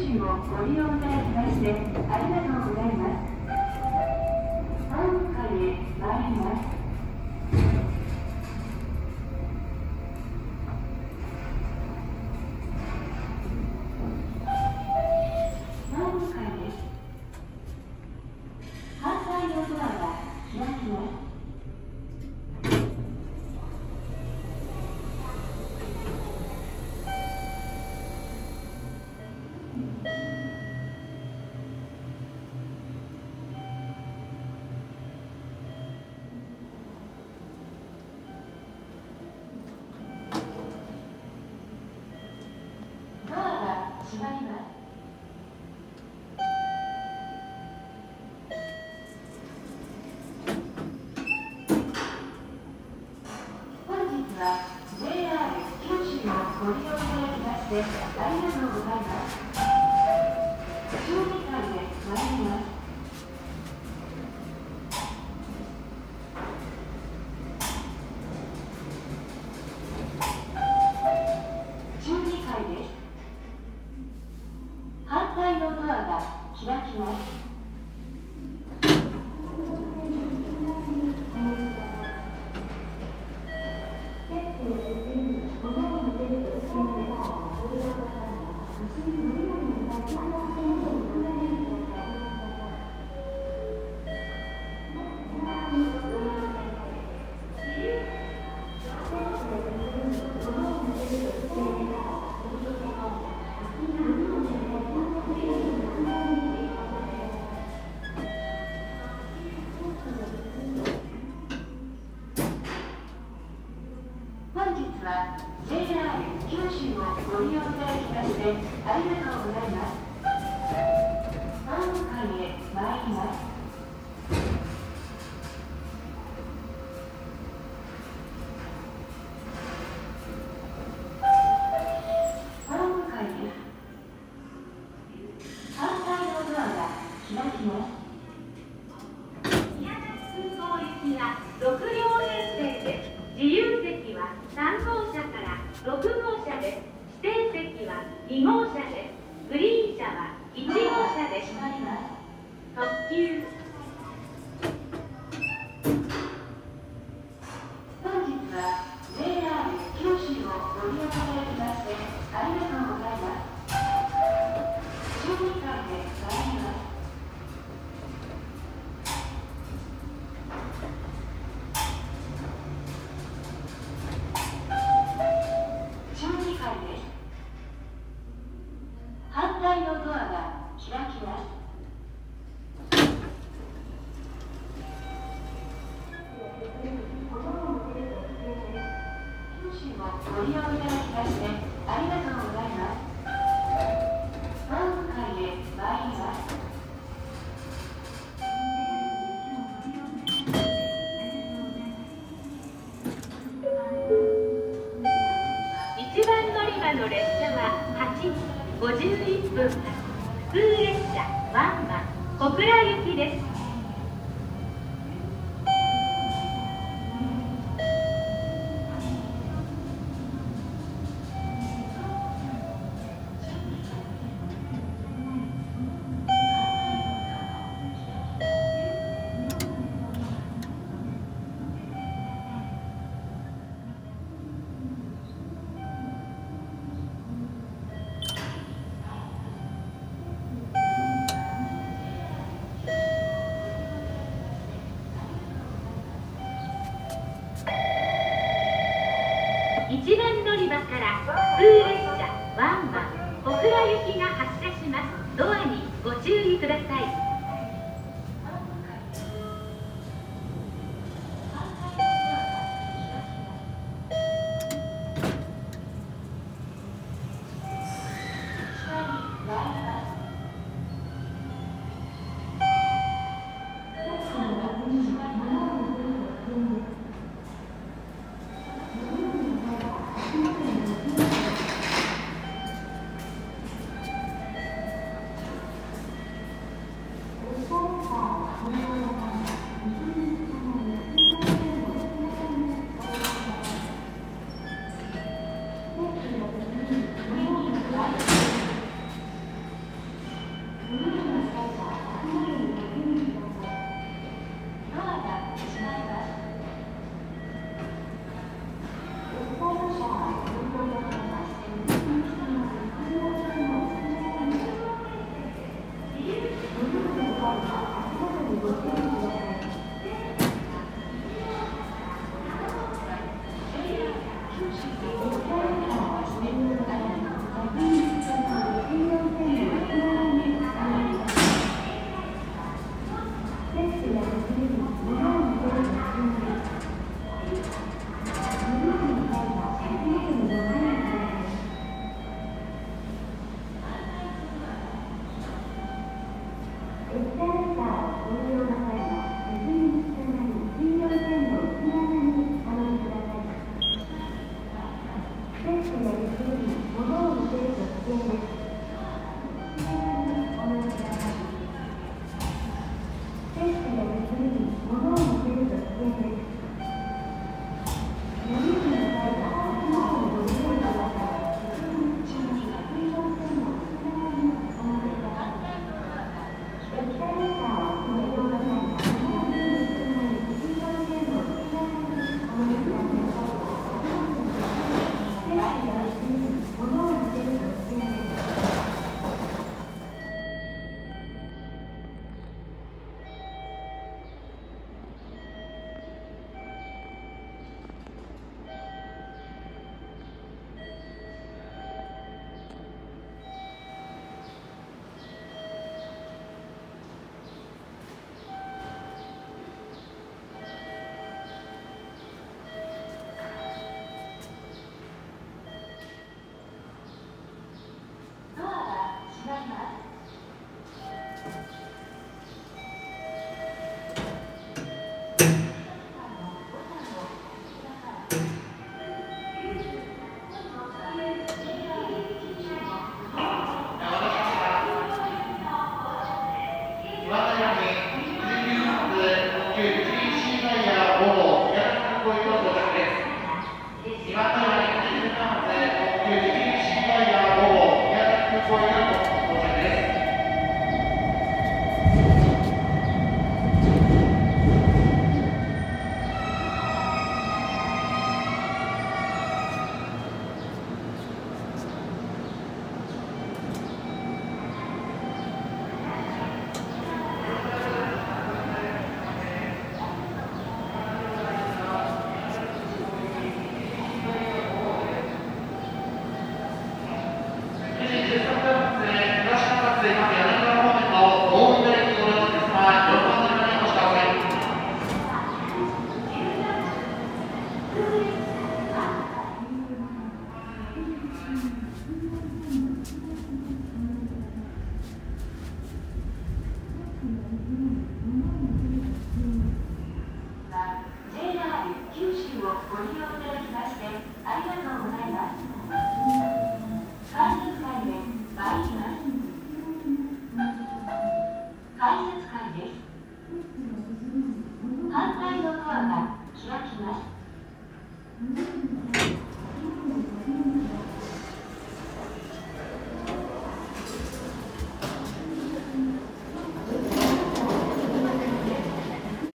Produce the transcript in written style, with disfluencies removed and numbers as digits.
州をご利用いただきましてありがとうございます。本館へ参ります。反対のドアが開きます。ドアが閉まります。JR 九州をご利用いただきましてありがとうございます。中2階で参ります。中2階です。反対のドアが開きます。本日は JR 九州をご利用いただきましてありがとうございます。本館へ参ります。本館です。反対のドアが開きます。宮崎空港行きは6両編成です。自由席は3号車から6号車です。指定席は2号車です。グリーン車は1号車で閉まります。特急本日は JR 九州をご利用いただきましてありがとうございます。中2階で参ります。中2階です。反対のドアが開きます。九州をご利用いただきましてありがとうございます。本館へ参ります。一番乗り場の列車は8時51分発普通列車ワンマン小倉行きです。 ご利用いただきましてありがとうございます。改札階へ参ります。改札階です。反対のドアが開きます。